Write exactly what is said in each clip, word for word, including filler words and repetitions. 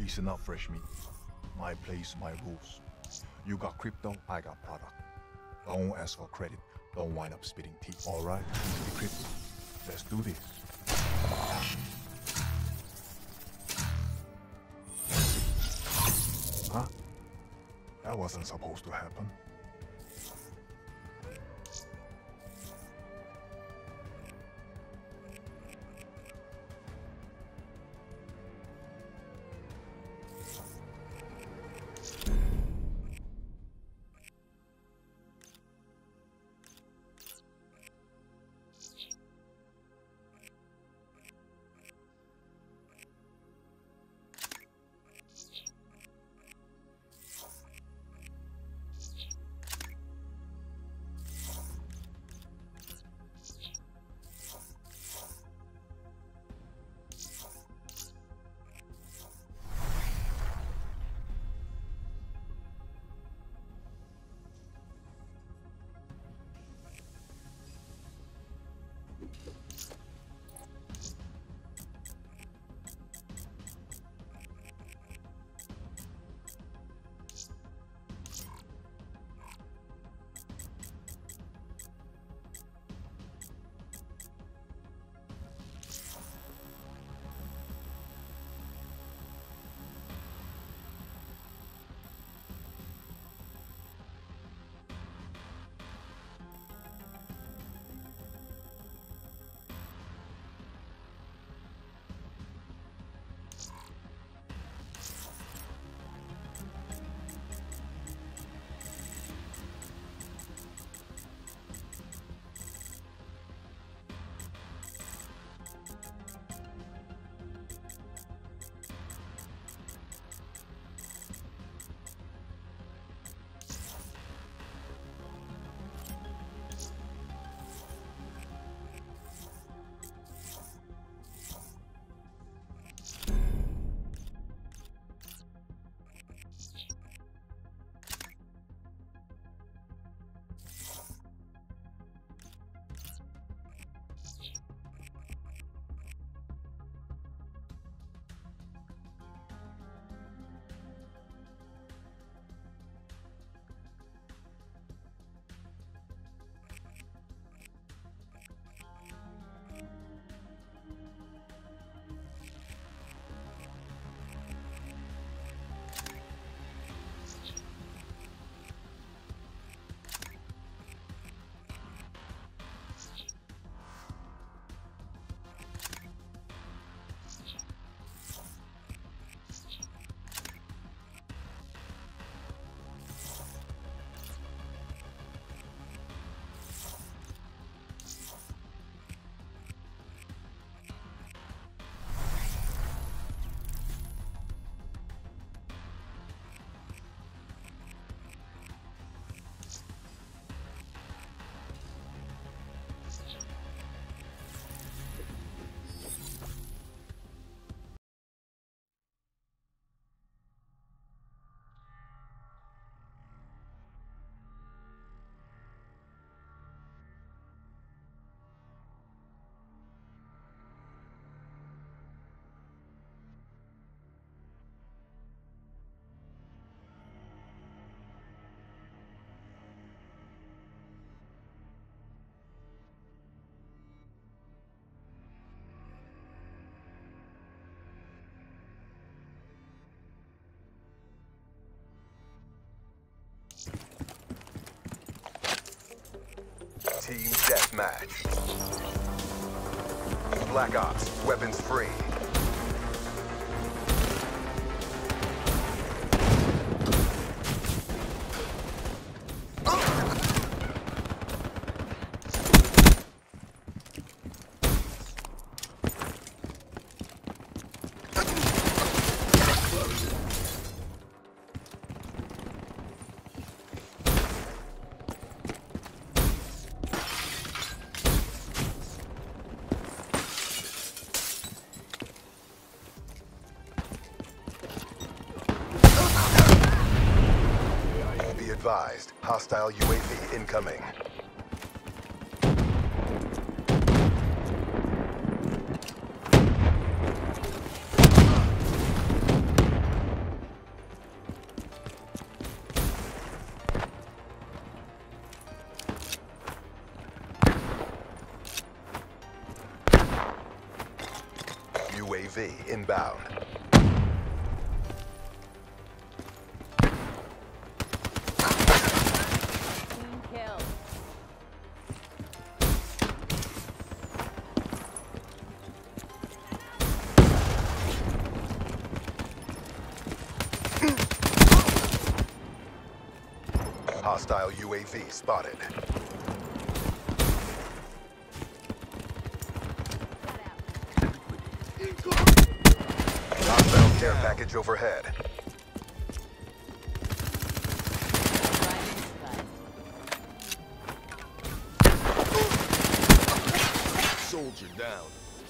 Listen up, fresh meat. My place, my rules. You got crypto, I got product. Don't ask for credit, don't wind up spitting teeth. Alright, easy crypto. Let's do this. Huh? That wasn't supposed to happen. Team deathmatch. Black Ops, weapons free. Advised, hostile U A V incoming. U A V inbound. Team kill. Hostile U A V spotted. Hostile care package overhead. Soldier down.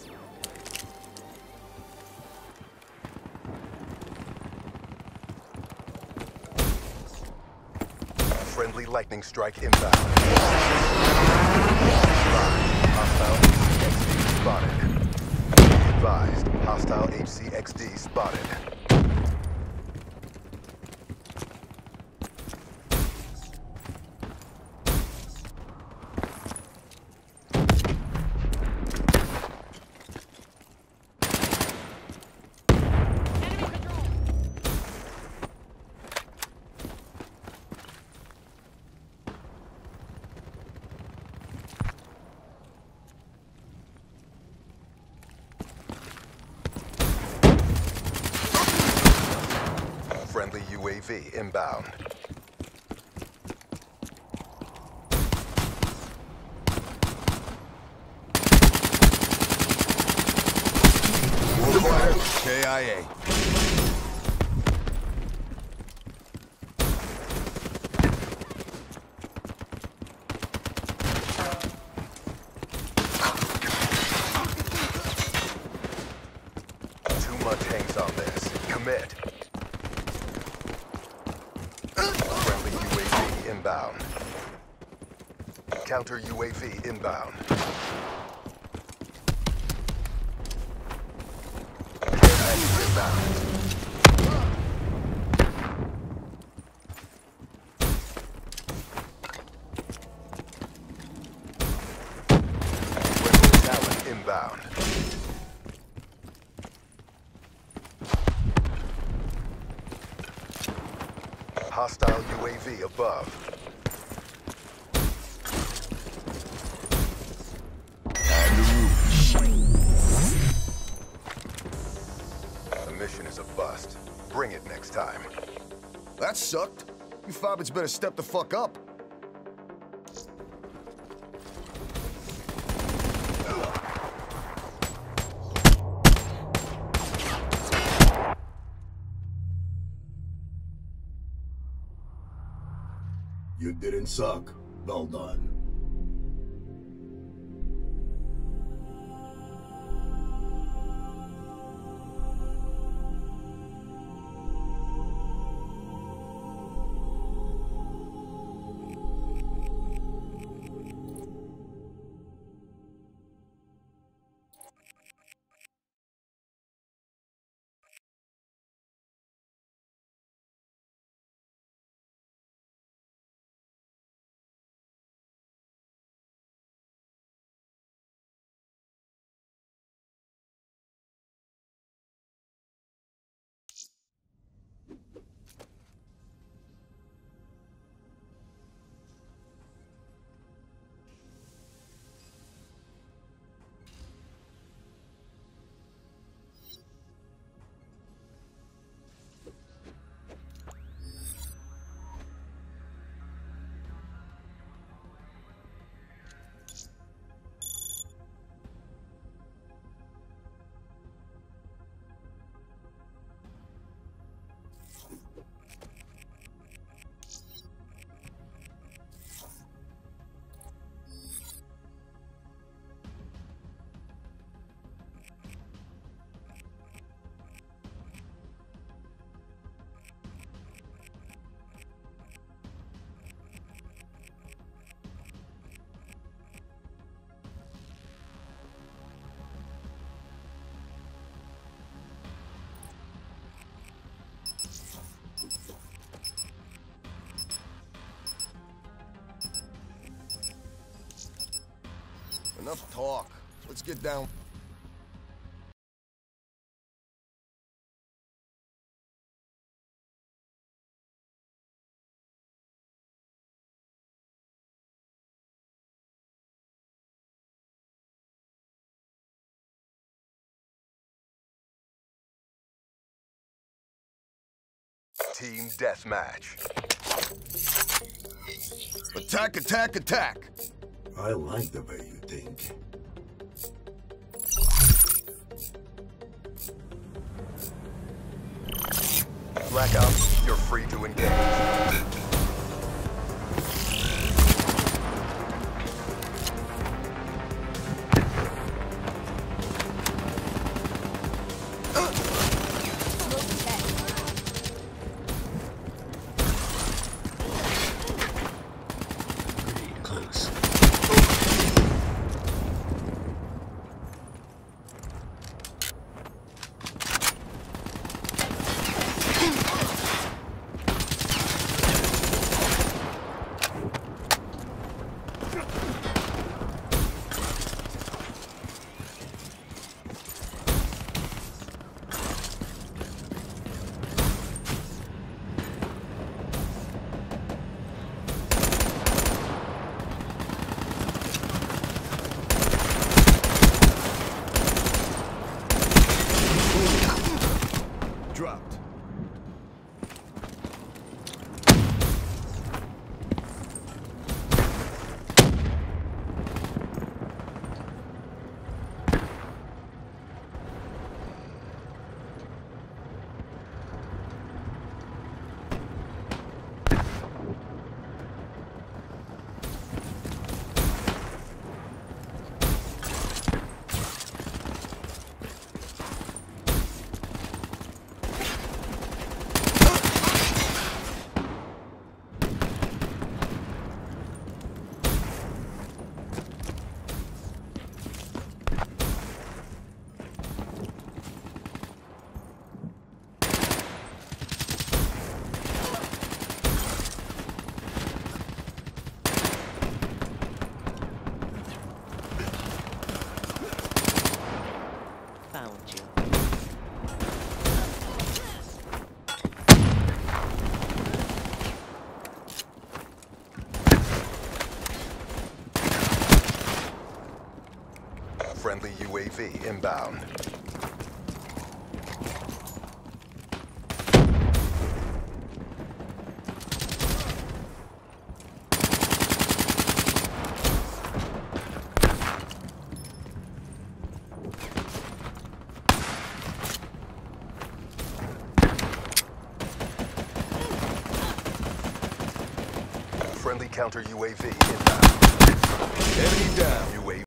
Friendly lightning strike inbound. Hostile H C X D spotted. Advised. Hostile H C X D spotted. Friendly U A V inbound. K I A. Too much hangs on this. Commit. Friendly U A V inbound. Counter U A V inbound. Care package inbound. Friendly talent inbound. Hostile U A V above. The mission is a bust. Bring it next time. That sucked. You fobbits better step the fuck up. You didn't suck. Well done. Enough talk. Let's get down. Team deathmatch. Attack, attack, attack! I like the way you think. Blackout, you're free to engage. Close. Dropped. Found you. Friendly U A V inbound. Friendly counter U A V inbound. Enemy down.